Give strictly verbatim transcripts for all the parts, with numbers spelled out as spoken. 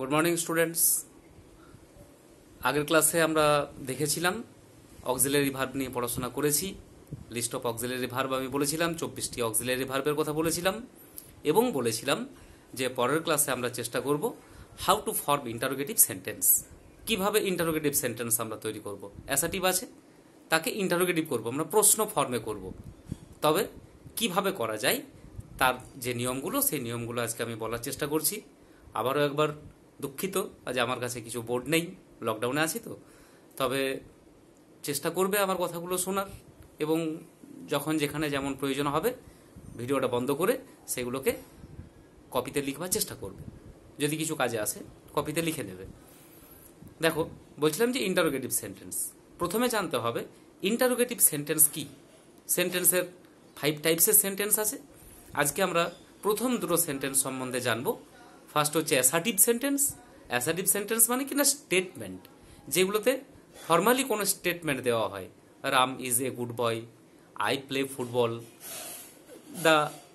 Good morning students. আগের ক্লাসে আমরা দেখেছিলাম অক্সিলারি ভার্ব নিয়ে পড়াশোনা করেছি। লিস্ট অফ অক্সিলারি ভার্ব আমি বলেছিলাম, চব্বিশটি অক্সিলারি ভার্বের কথা বলেছিলাম এবং বলেছিলাম যে পরের ক্লাসে আমরা চেষ্টা করব how to form interrogative sentence. কিভাবে ইন্টারোগেটিভ সেন্টেন্স আমরা তৈরি করব। অ্যাসার্টিভ আছে, তাকে ইন্টারোগেটিভ করব, আমরা প্রশ্ন ফর্মে করব। তবে কিভাবে করা যায় তার যে নিয়মগুলো, সেই নিয়মগুলো আজকে আমি বলার চেষ্টা করছি। আবারও একবার দুঃখিত আজ আমার কাছে কিছু বোর্ড নেই, লকডাউনে আছি তো। তবে চেষ্টা করবে আমার কথাগুলো শোনার এবং যখন যেখানে যেমন প্রয়োজন হবে ভিডিওটা বন্ধ করে সেগুলোকে কপিতে লিখবার চেষ্টা করবে। যদি কিছু কাজে আসে কপিতে লিখে দেবে। দেখো, বলছিলাম যে ইন্টারোগেটিভ সেন্টেন্স প্রথমে জানতে হবে ইন্টারোগেটিভ সেন্টেন্স কি। সেন্টেন্সের ফাইভ টাইপসের সেন্টেন্স আছে। আজকে আমরা প্রথম দুটো সেন্টেন্স সম্বন্ধে জানবো। ফার্স্ট হচ্ছে অ্যাসার্টিভ সেন্টেন্স। অ্যাসার্টিভ সেন্টেন্স মানে কিনা স্টেটমেন্ট, যেগুলোতে ফর্মালি কোনো স্টেটমেন্ট দেওয়া হয়। Ram is a good boy, I play football, the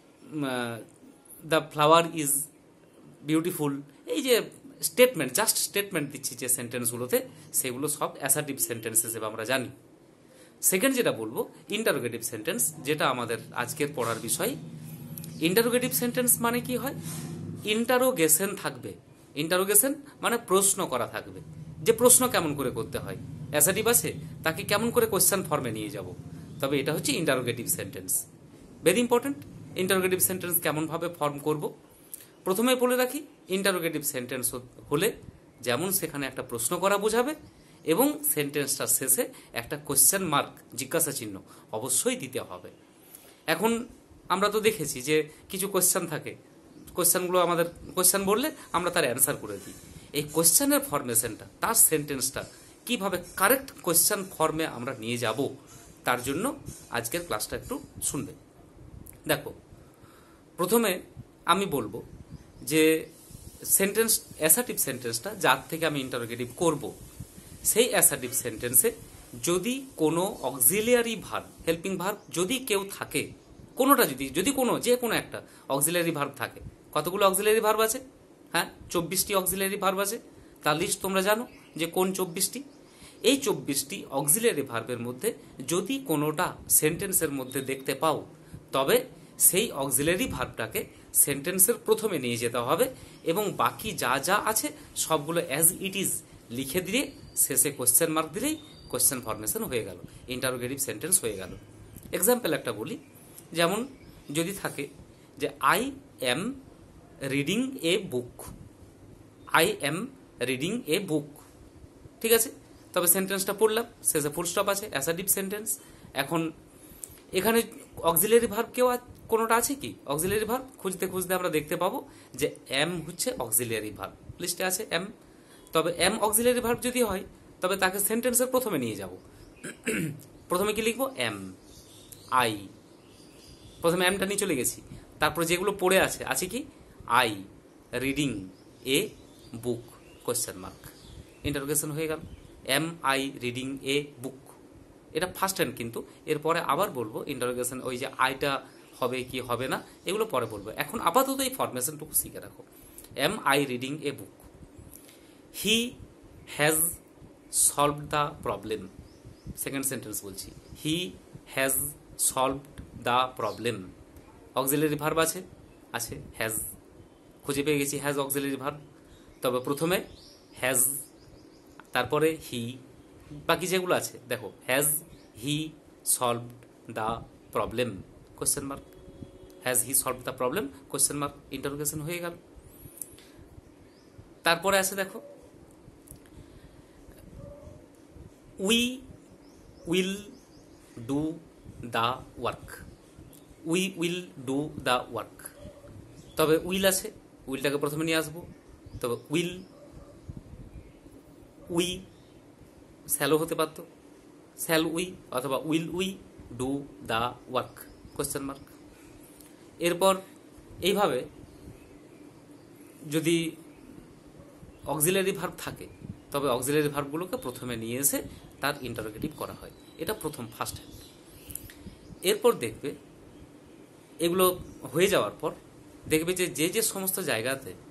the flower is beautiful. এই যে স্টেটমেন্ট, জাস্ট স্টেটমেন্ট দিচ্ছি যে সেন্টেন্সগুলোতে, সেগুলো সব অ্যাসার্টিভ সেন্টেন্স হিসেবে আমরা জানি। সেকেন্ড যেটা বলবো ইন্টারোগেটিভ সেন্টেন্স, যেটা আমাদের আজকের পড়ার বিষয়। ইন্টারোগেটিভ সেন্টেন্স মানে কি হয়, ইন্টারোগেশন থাকবে। ইন্টারোগেশন মানে প্রশ্ন করা থাকবে, যে প্রশ্ন কেমন করে করতে হয়। অ্যাসার্টিভ আছে, তাকে কেমন করে কোশ্চেন ফর্মে নিয়ে যাব। তবে এটা হচ্ছে interrogative sentence. Very important. Interrogative sentence কেমনভাবে ফর্ম করব প্রথমে বলে রাখি। ইন্টারোগেটিভ সেন্টেন্স হলে যেমন সেখানে একটা প্রশ্ন করা বোঝাবে এবং সেন্টেন্সটার শেষে একটা কোশ্চেন মার্ক, জিজ্ঞাসা চিহ্ন অবশ্যই দিতে হবে। এখন আমরা তো দেখেছি যে কিছু কোশ্চেন থাকে, কোশ্চেনগুলো আমাদের কোশ্চেন বললে আমরা তার অ্যান্সার করে দিই। এই কোশ্চেনের ফরমেশনটা, তার সেন্টেন্সটা কিভাবে কারেক্ট কোশ্চেন ফর্মে আমরা নিয়ে যাব, তার জন্য আজকের ক্লাসটা একটু শুনবে। দেখো, প্রথমে আমি বলবো যে সেন্টেন্স অ্যাসার্টিভ সেন্টেন্সটা যার থেকে আমি ইন্টারোগেটিভ করব, সেই অ্যাসার্টিভ সেন্টেন্সে যদি কোনো অক্সিলিয়ারি ভার্ব, হেল্পিং ভার্ব যদি কেউ থাকে, কোনোটা যদি যদি কোনো যে কোনো একটা অক্সিলিয়ারি ভার্ব থাকে। কতগুলো অক্সিলিয়ারি ভার্ব আছে? হ্যাঁ, চব্বিশটি অক্সিলিয়ারি ভার্ব আছে। তার লিস্ট তোমরা জানো যে কোন চব্বিশটি। এই চব্বিশটি অক্সিলিয়ারি ভার্বের মধ্যে যদি কোনোটা সেন্টেন্সের মধ্যে দেখতে পাও, তবে সেই অক্সিলিয়ারি ভার্বটাকে সেন্টেন্সের প্রথমে নিয়ে যেতে হবে এবং বাকি যা যা আছে সবগুলো অ্যাজ ইট ইজ লিখে দিয়ে শেষে কোশ্চেন মার্ক দিলেই কোশ্চেন ফরমেশন হয়ে গেল, ইন্টারোগেটিভ সেন্টেন্স হয়ে গেল। এক্সাম্পল একটা বলি, যেমন যদি থাকে যে I am reading a book, I am reading a book, ঠিক আছে। তবে সেন্টেন্সটা পড়লাম, শেষে ফুল স্টপ আছে, অ্যাসার্টিভ সেন্টেন্স। এখন এখানে অক্সিলিয়ারি ভার্ব কেউ কোনোটা আছে কি? অক্সিলিয়ারি ভার্ব খুঁজতে খুঁজতে আমরা দেখতে পাবো যে এম হচ্ছে অক্সিলিয়ারি ভার্ব, লিস্টে আছে এম। তবে এম অক্সিলিয়ারি ভার্ব যদি হয় তবে তাকে সেন্টেন্সের প্রথমে নিয়ে যাব। প্রথমে কি লিখবো? Am, I. প্রথমে এমটা নিয়ে চলে গেছি। তারপর যেগুলো পড়ে আছে আছে কি? I reading a book, question mark, interrogation হয়ে গেল। Am I reading a book, এটা ফার্স্ট হ্যান্ড, কিন্তু এরপরে আবার বলবো ইন্টারোগেশন, ওই যে আইটা হবে কি হবে না এগুলো পরে বলবো। এখন আপাতত এই ফরমেশনটুকু শিখে রাখো। Am I reading a book, he has solved the problem. Second sentence বলছি, he has solved the problem. Auxiliary verb আছে আছে হ্যাজ, খুঁজে পেয়ে গেছি হ্যাজ অক্সিলিয়ারি ভার্ব। তবে প্রথমে হ্যাজ, তারপরে হি, বাকি যেগুলো আছে দেখো, has he solved the problem, question mark. Has he solved the problem, question mark, interrogation হয়ে গেল। তারপরে আছে দেখো, we will do the work, we will do the work. তবে উইল আছে, উইলটাকে প্রথমে নিয়ে আসবো। তবে উইল, উই শ্যালো হতে পারতো, শ্যাল উই, অথবা will we do the work, question mark. এরপর এইভাবে যদি অক্সিলিয়ারি ভার্ব থাকে তবে অক্সিলিয়ারি ভার্বগুলোকে প্রথমে নিয়ে এসে তার ইন্টারোগেটিভ করা হয়। এটা প্রথম ফার্স্ট হ্যান্ড। এরপর দেখবে এগুলো হয়ে যাওয়ার পর দেখবে যে যে যে সমস্ত জায়গাতে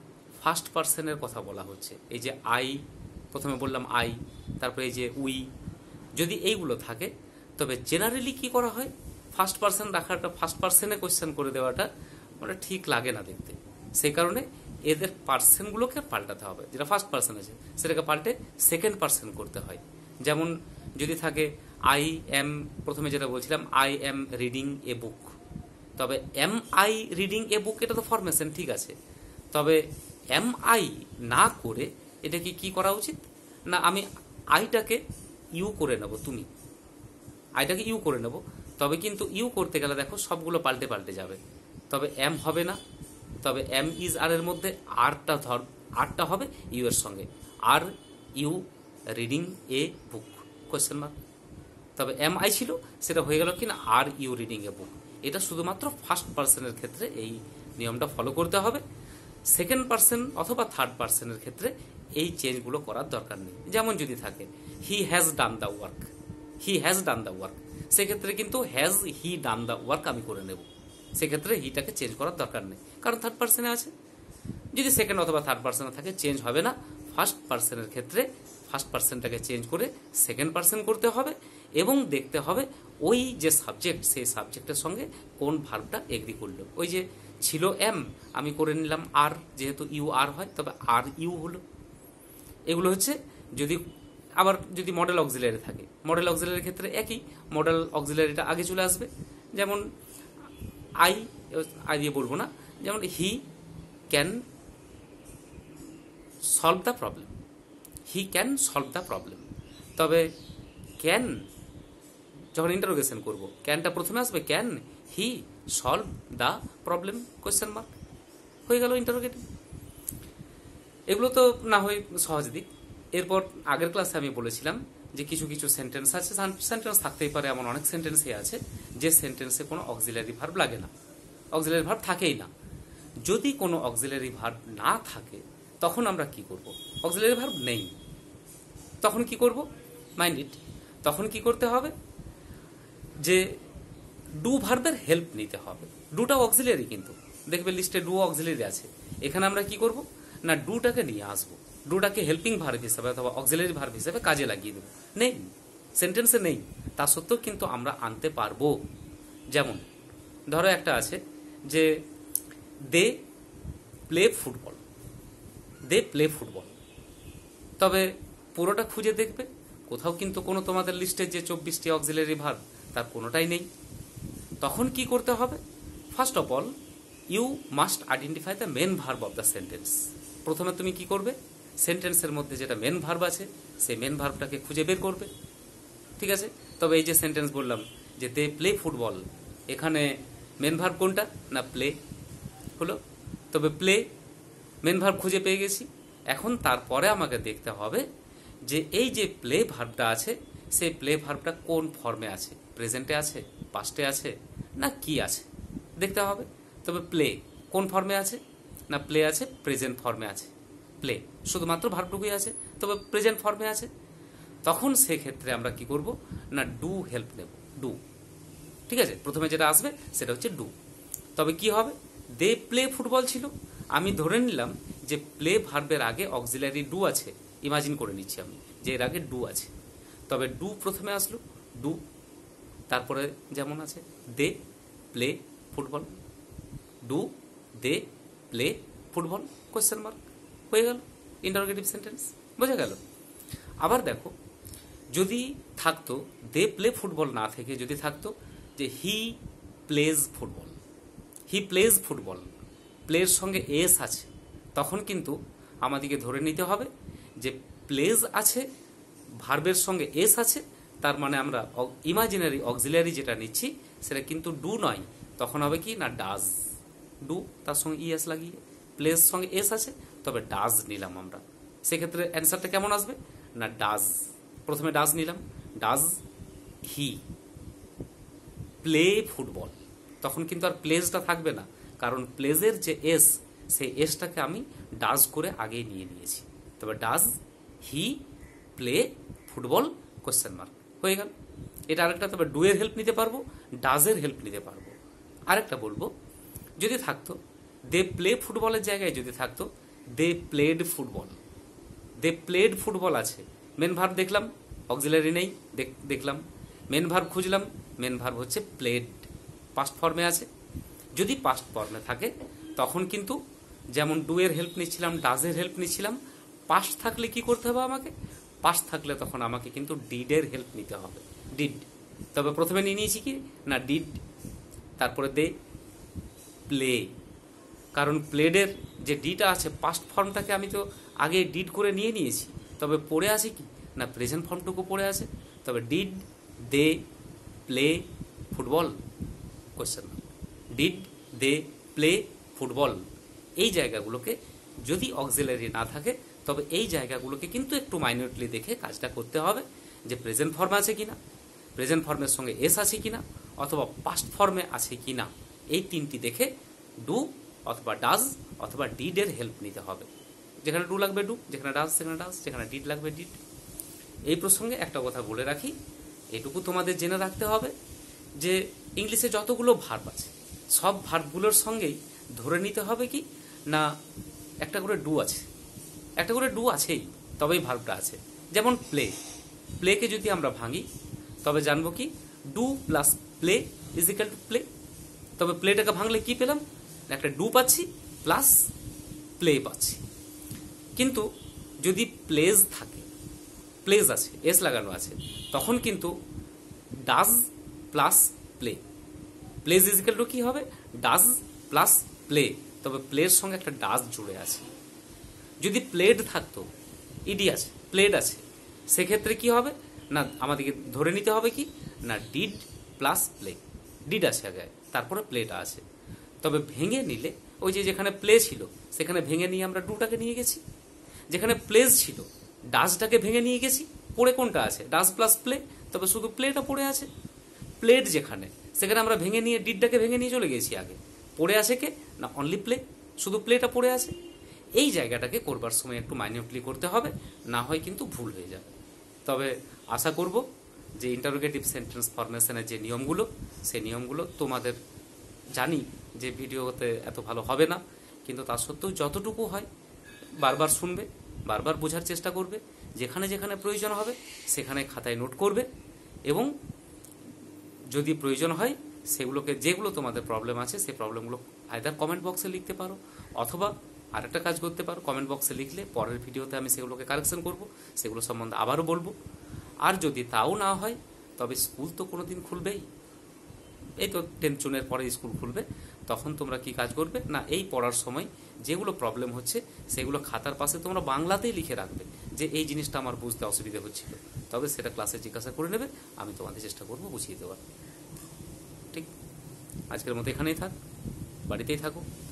ফার্স্ট পার্সনের কথা বলা হচ্ছে। এই যে আই, প্রথমে বললাম আই, তারপরে এই যে উই, যদি এইগুলো থাকে তবে জেনারেলি কি করা হয়, ফার্স্ট পার্সন রাখাটা, ফার্স্ট পার্সনে কোয়েশ্চেন করে দেওয়াটা মানে ঠিক লাগে না দেখতে। সেই কারণে এদের পার্সনগুলোকে পাল্টাতে হবে। যেটা ফার্স্ট পার্সন আছে সেটাকে পাল্টে সেকেন্ড পার্সন করতে হয়। যেমন যদি থাকে আই এম, প্রথমে যেটা বলছিলাম I am reading a book, তবে am I reading a book এটা তো ফরমেশন ঠিক আছে, তবে এম আই না করে এটাকে কি করা উচিত না, আমি আইটাকে ইউ করে নেব, তুমি আইটাকে ইউ করে নেব, তবে কিন্তু ইউ করতে গেলে দেখো সবগুলো পাল্টে পাল্টে যাবে, তবে এম হবে না, তবে এম ইজ আর এর মধ্যে আরটা ধর, আরটা হবে ইউ এর সঙ্গে, are you reading a book question mark, তবে এম আই ছিল সেটা হয়ে গেল কিনা আর ইউ রিডিং এ বুক। এটা শুধুমাত্র ফার্স্ট পার্সনের ক্ষেত্রে এই নিয়মটা ফলো করতে হবে। সেকেন্ড পার্সন অথবা থার্ড পার্সনের ক্ষেত্রে এই চেঞ্জগুলো করার দরকার নেই। যেমন যদি থাকে he has done the work, he has done the work, সেক্ষেত্রে কিন্তু has he done the work আমি করে নেব, সেক্ষেত্রে হিটাকে চেঞ্জ করার দরকার নেই, কারণ থার্ড পার্সনে আছে। যদি সেকেন্ড অথবা থার্ড পার্সনে থাকে চেঞ্জ হবে না। ফার্স্ট পার্সনের ক্ষেত্রে ফার্স্ট পার্সনটাকে চেঞ্জ করে সেকেন্ড পার্সন করতে হবে এবং দেখতে হবে ওই যে সাবজেক্ট সেই সাবজেক্টের সঙ্গে কোন ভার্বটা এগ্রি করলো। ওই যে ছিল এম, আমি করে নিলাম আর, যেহেতু ইউ আর হয় তবে আর ইউ হলো। এগুলো হচ্ছে যদি আবার যদি মডেল অক্সিলারি থাকে, মডেল অক্সিলারির ক্ষেত্রে একই, মডেল অক্সিলারিটা আগে চলে আসবে। যেমন আই, আই দিয়ে বলবো না, যেমন he can solve the problem, he can solve the problem, তবে ক্যান যখন ইন্টারোগেশন করব ক্যানটা প্রথমে আসবে, can he solve the problem question mark, হয়ে গেল ইন্টারোগেটিভ। এগুলো তো না হয় সহজ দিক। এরপর আগের ক্লাসে আমি বলেছিলাম যে কিছু কিছু সেন্টেন্স আছে, সেন্টেন্স থাকতেই পারে, এমন অনেক সেন্টেন্সই আছে যে সেন্টেন্সে কোনো অক্সিলারি ভার্ব লাগে না, অক্সিলারি ভার্ব থাকেই না। যদি কোনো অক্সিলারি ভার্ব না থাকে তখন আমরা কি করব, অক্সিলারি ভার্ব নেই, তখন কি করব, মাইন্ড ইট, তখন কি করতে হবে যে ডু ভার্বের হেল্প নিতে হবে। ডুটা অক্সিলারি, কিন্তু দেখবে লিস্টে ডু অক্সিলারি আছে, এখানে আমরা কি করব না ডুটাকে নিয়ে আসবো, ডুটাকে হেল্পিং ভার্ব হিসেবে অথবা অক্সিলারি ভার্ব হিসেবে কাজে লাগিয়ে দেবো। নেই, সেন্টেন্সে নেই, তা সত্ত্বেও কিন্তু আমরা আনতে পারবো। যেমন ধরো একটা আছে যে they play football, they play football, তবে পুরোটা খুঁজে দেখবে কোথাও কিন্তু কোনো তোমাদের লিস্টের যে চব্বিশটি অক্সিলারি ভার্ব তার কোনোটাই নেই। তখন কি করতে হবে, first of all you must identify the main verb of the sentence. প্রথমে তুমি কি করবে, সেন্টেন্সের মধ্যে যেটা মেন ভার্ব আছে সেই মেন ভার্বটাকে খুঁজে বের করবে, ঠিক আছে। তবে এই যে সেন্টেন্স বললাম যে দে প্লে ফুটবল, এখানে মেন ভার্ব কোনটা না প্লে হলো, তবে প্লে মেন ভার্ব খুঁজে পেয়ে গেছি। এখন তারপরে আমাকে দেখতে হবে যে এই যে প্লে ভার্বটা আছে সেই প্লে ভার্বটা কোন ফর্মে আছে, প্রেজেন্টে আছে, পাস্টে আছে না কি আছে দেখতে হবে। তবে প্লে কোন ফর্মে আছে না প্লে আছে প্রেজেন্ট ফর্মে আছে, প্লে শুধুমাত্র ভার্বটুকুই আছে, তবে প্রেজেন্ট ফর্মে আছে। তখন সেক্ষেত্রে আমরা কি করব না ডু হেল্প নেব, ডু, ঠিক আছে। প্রথমে যেটা আসবে সেটা হচ্ছে ডু। তবে কি হবে, দে প্লে ফুটবল ছিল, আমি ধরে নিলাম যে প্লে ভার্বের আগে অক্সিলারি ডু আছে, ইমাজিন করে নিচ্ছি আমি যে এর আগে ডু আছে, তবে ডু প্রথমে আসলো, ডু, তারপরে যেমন আছে they play football, do they play football question mark, হয়ে গেল ইন্টারোগেটিভ সেন্টেন্স, বোঝা গেল। আবার দেখো যদি থাকতো দে প্লে ফুটবল না থেকে যদি থাকতো যে he plays football, he plays football, প্লের সঙ্গে এস আছে, তখন কিন্তু আমাদেরকে ধরে নিতে হবে যে প্লেজ আছে, ভার্বের সঙ্গে এস আছে, তার মানে আমরা ইমাজিনারি অক্সিলারি যেটা নিচ্ছি সেটা কিন্তু ডু নয়, তখন হবে কি না ডাজ, ডু তার সঙ্গে ইএস লাগিয়ে, প্লেস সঙ্গে এস আছে তবে ডাজ নিলাম আমরা, সেক্ষেত্রে অ্যান্সারটা কেমন আসবে না ডাজ, প্রথমে ডাজ নিলাম, ডাজ হি প্লে ফুটবল, তখন কিন্তু আর প্লেসটা থাকবে না, কারণ প্লেজের যে এস সেই এসটাকে আমি ডাজ করে আগেই নিয়ে নিয়েছি, তবে does he play football question mark, হয়ে গেল। এটা আরেকটা, তবে ডু এর হেল্প নিতে পারবো, ডাজের হেল্প নিতে পারবো। আরেকটা বলবো যদি থাকতো দে প্লে ফুটবলের জায়গায় যদি থাকতো they played football. They played football আছে, মেন ভার্ব দেখলাম, অক্সিলারি নেই, দেখলাম। মেন ভার্ব খুঁজলাম, মেন ভার্ব হচ্ছে প্লেড, পাস্ট ফর্মে আছে। যদি পাস্ট ফর্মে থাকে তখন কিন্তু যেমন ডু এর হেল্প নিচ্ছিলাম, ডাজের হেল্প নিচ্ছিলাম, পাস্ট থাকলে কি করতে হবে আমাকে? পাস্ট থাকলে তখন আমাকে কিন্তু ডিডের হেল্প নিতে হবে, ডিড। তবে প্রথমে নিয়ে নিয়েছি কি না ডিড, তারপরে দে প্লে, কারণ প্লেডের যে ডিটা আছে পাস্ট ফর্মটাকে আমি তো আগে ডিড করে নিয়ে নিয়েছি, তবে পড়ে আছে কি না প্রেজেন্ট ফর্মটুকু পড়ে আছে। তবে did they play football, question did they play football, এই জায়গাগুলোকে যদি অক্সিলারি না থাকে তবে এই জায়গাগুলোকে কিন্তু একটু মাইনরলি দেখে কাজটা করতে হবে, যে প্রেজেন্ট ফর্ম আছে কিনা, প্রেজেন্ট ফর্মের সঙ্গে এস আছে কিনা, অথবা পাস্ট ফর্মে আছে কিনা, এই তিনটি দেখে ডু অথবা ডাজ অথবা ডিডের হেল্প নিতে হবে। যেখানে ডু লাগবে ডু, যেখানে ডাজ সেখানে ডাজ, যেখানে ডিড লাগবে ডিড। এই প্রসঙ্গে একটা কথা বলে রাখি, এটুকু তোমাদের জেনে রাখতে হবে যে ইংলিশে যতগুলো ভার্ব আছে সব ভার্বগুলোর সঙ্গেই ধরে নিতে হবে কি না একটা করে ডু আছে, একটা করে ডু আছেই, তবেই ভার্বটা আছে। যেমন প্লে, প্লেকে যদি আমরা ভাঙি তবে জানবো কি do plus play is equal to play. তবে প্লেটাকে ভাঙলে কি পেলাম? একটা ডু পাচ্ছি প্লাস প্লে পাচ্ছি। কিন্তু যদি প্লেজ থাকে, প্লেজ আছে, এস লাগানো আছে, তখন কিন্তু does plus play, plays is equal to কি হবে? ডাজ প্লাস প্লে, তবে প্লের সঙ্গে একটা ডাজ জুড়ে আছে। যদি প্লেড থাকতো, ইডি আছে, প্লেড আছে, সেক্ষেত্রে কি হবে না আমাদেরকে ধরে নিতে হবে কি না ডিড প্লাস প্লে, ডিড আছে আগে, তারপরে প্লেটা আছে। তবে ভেঙে নিলে ওই যে যেখানে প্লে ছিল সেখানে ভেঙে নিয়ে আমরা ডুটাকে নিয়ে গেছি, যেখানে প্লেজ ছিল ডাজটাকে ভেঙে নিয়ে গেছি, পড়ে কোনটা আছে? ডাজ প্লাস প্লে, তবে শুধু প্লেটা পড়ে আছে। প্লেড যেখানে সেখানে আমরা ভেঙে নিয়ে ডিডটাকে ভেঙে নিয়ে চলে গেছি আগে, পড়ে আছে কে না অনলি প্লে, শুধু প্লেটা পড়ে আছে। এই জায়গাটাকে করবার সময় একটু মাইনিউটলি করতে হবে, না হয় কিন্তু ভুল হয়ে যাবে। তবে আশা করব যে ইন্টারোগেটিভ সেন্টেন্স ফরমেশনের যে নিয়মগুলো, সেই নিয়মগুলো তোমাদের জানি যে ভিডিওতে এত ভালো হবে না, কিন্তু তা সত্ত্বেও যতটুকু হয় বারবার শুনবে, বারবার বোঝার চেষ্টা করবে, যেখানে যেখানে প্রয়োজন হবে সেখানে খাতায় নোট করবে, এবং যদি প্রয়োজন হয় সেগুলোকে, যেগুলো তোমাদের প্রবলেম আছে সেই প্রবলেমগুলো আইদার কমেন্ট বক্সে লিখতে পারো, অথবা আরেকটা কাজ করতে পারো, কমেন্ট বক্সে লিখলে পরের ভিডিওতে আমি সেগুলোকে কারেকশন করব, সেগুলো সম্বন্ধে আবারও বলবো। আর যদি তাও না হয় তবে স্কুল তো কোনো দিন খুলবেই, এই তো টেন্থ জুনের পরে স্কুল খুলবে, তখন তোমরা কি কাজ করবে না এই পড়ার সময় যেগুলো প্রবলেম হচ্ছে সেগুলো খাতার পাশে তোমরা বাংলাতেই লিখে রাখবে যে এই জিনিসটা আমার বুঝতে অসুবিধা হচ্ছিল, তবে সেটা ক্লাসে জিজ্ঞাসা করে নেবে, আমি তোমাদের চেষ্টা করব বুঝিয়ে দেওয়ার। ঠিক, আজকের মতো এখানেই থাক, বাড়িতেই থাকো।